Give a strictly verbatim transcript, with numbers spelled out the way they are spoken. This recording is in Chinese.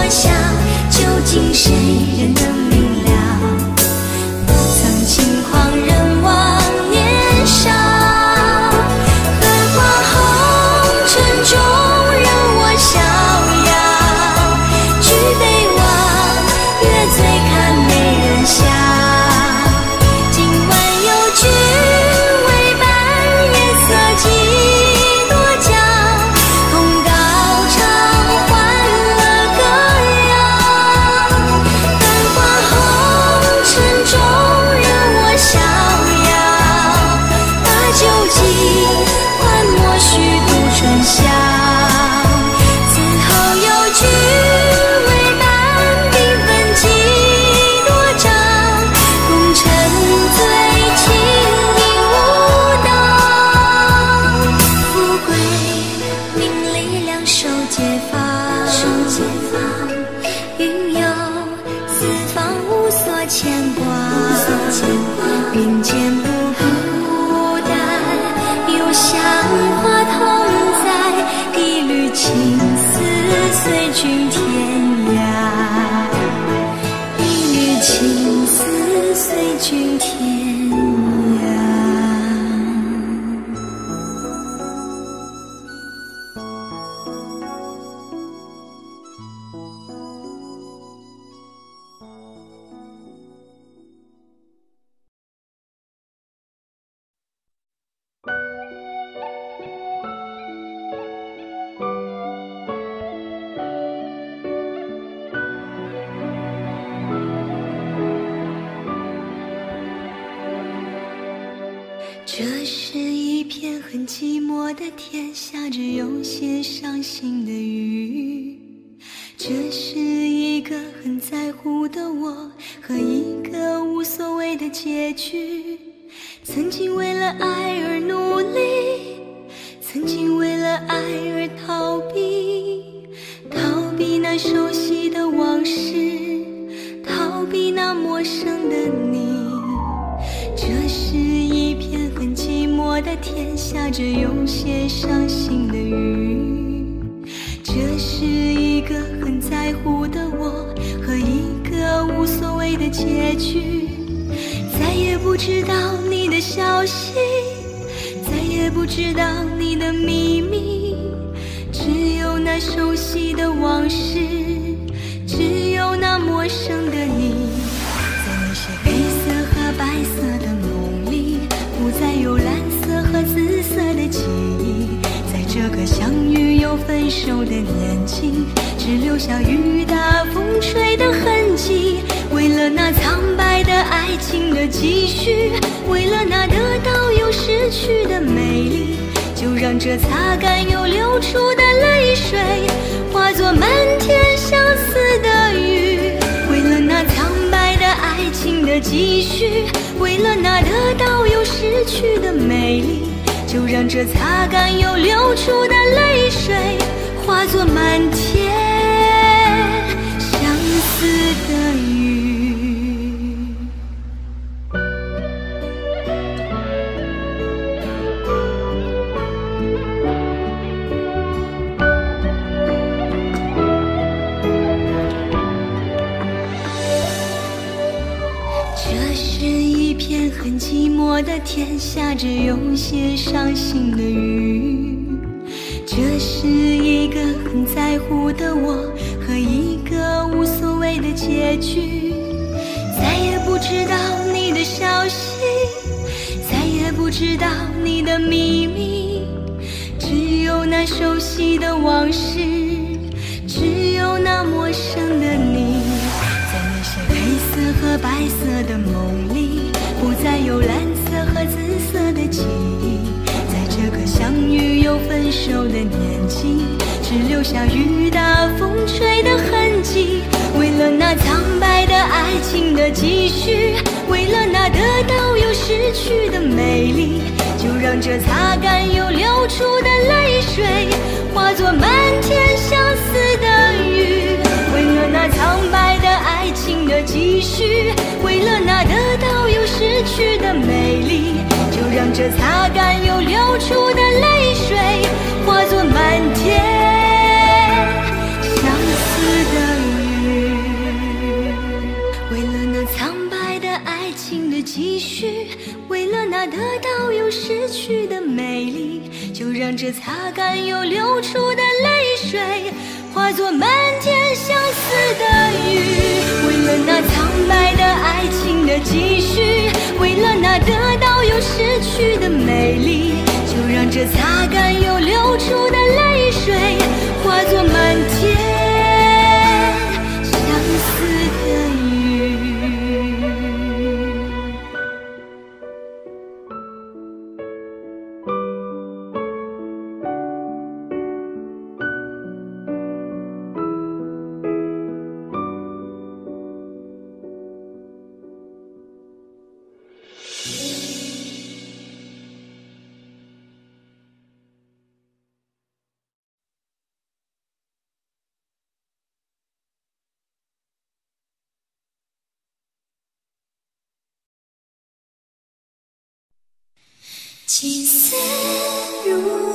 下，究竟谁人能明了？不曾轻狂人忘年少，繁华红尘中任我逍遥，举杯望月醉看美人笑。今晚有君为伴，夜色几多娇，同高唱欢乐歌谣。繁华红尘中任我逍遥，把酒敬，换莫虚度春宵。此后有君为伴，缤纷几多张，共沉醉轻盈舞蹈。富贵名利两手皆放，手皆放，云游四方无所牵挂，无所牵挂。并肩不孤单，有香花同在，一缕情丝随君天涯，一缕情丝随君天涯。这是一片很寂寞的天，下着有些伤心的雨。这是一个很在乎的我和一个无所谓的结局。曾经为了爱而努力，曾经为了爱而逃避，逃避那熟悉的往事，逃避那陌生的你。这是一片很寂寞的天，下着有些伤心的雨。这是一个很在乎的我和一个无所谓的结局。再也不知道你的消息，再也不知道你的秘密，只有那熟悉的往事，只有那陌生的你。在那些黑色和白色的梦里，不再有蓝色和紫色的记忆。在这个相遇又分手的年纪，只留下雨打风吹的痕迹。为了那苍白的爱情的积蓄，为了那得到又失去的美丽，就让这擦干又流出的泪水化作漫天相思的雨。为了那苍白的爱情的积蓄，为了那得到又失去的美丽，就让这擦干又流出的泪水化作漫天相思的雨。这是一片很寂寞的天，下着有些伤心的雨。这是一个很在乎的我和一个无所谓的结局。再也不知道你的消息，再也不知道你的秘密，只有那熟悉的往事，只有那陌生的你。在那些黑色和白色的梦里，不再有蓝色和紫色的记忆。在这个相遇又分手的年纪，只留下雨打风吹的痕迹。为了那苍白的爱情的积蓄，为了那得到又失去的美丽，就让这擦干又流出的泪水化作漫天相思的雨。为了那苍白的爱情的积蓄，为了那得到又失去的美丽，就让这擦干又流出的泪水化作漫天相思的雨。 着继续，为了那得到又失去的美丽，就让这擦干又流出的泪水化作漫天相思的雨。为了那苍白的爱情的继续，为了那得到又失去的美丽，就让这擦干又流出的泪水化作漫天相思的雨。青丝如